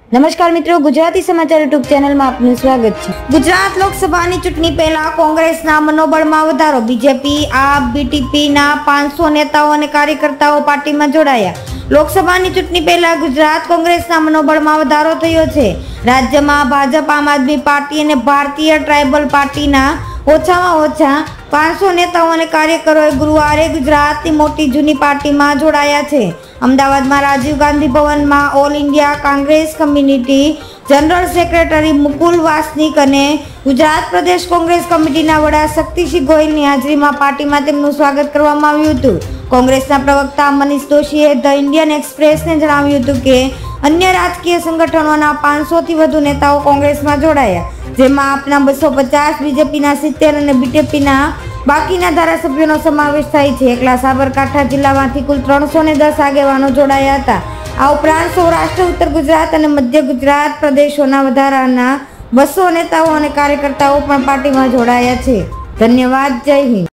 नमस्कार मित्रों, गुजराती समाचार यूट्यूब चैनल में आपનું સ્વાગત છે। ગુજરાત લોકસભાની ચૂંટણી પહેલા કોંગ્રેસના મનોબળમાં વધારો। બીજેપી, આપ, બીટીપીના 500 નેતાઓ અને કાર્યકર્તાઓ પાર્ટીમાં જોડાયા। લોકસભાની ચૂંટણી પહેલા ગુજરાત કોંગ્રેસના મનોબળમાં વધારો થયો છે। રાજ્યમાં ભાજપ, આમ આદમી પાર્ટી અને ભારતીય ટ્રાઇબલ પાર્ટીના ઓછામાં ઓછા 500 નેતાઓ અને કાર્યકરોએ ગુરુવારે ગુજરાતની મોટી જૂની પાર્ટીમાં જોડાયા છે। અમદાવાદમાં રાજીવ ગાંધી ભવનમાં All India Congress community general secretary Mukul Wasnik અને ગુજરાત પ્રદેશ કોંગ્રેસ કમિટીના વડા શક્તિસિંહ ગોહિલની હાજરીમાં પાર્ટીમાં તેમનું સ્વાગત કરવામાં આવ્યું હતું। કોંગ્રેસના પ્રવક્તા મનીષ દોશીએ ધ ઇન્ડિયન એક્સપ્રેસને જણાવ્યું હતું કે अन्य राजकीय संगठनों 500 थी वधु नेताओं कांग्रेस में जोड़ाया, जेमां आपना 250, बीजेपी 70 और बीटीपी बाकीना धारासभ्यों समावेश थाय छे। एकला साबरकांठा जिल्लामांथी कुल 310 आगेवानो जोड़ाया हता। आ उपरांत सौराष्ट्र, उत्तर गुजरात और मध्य गुजरात प्रदेशों वधाराना 200 नेताओं और कार्यकर्ताओं पण पार्टी में जोड़ाया छे। धन्यवाद। जय हिंद।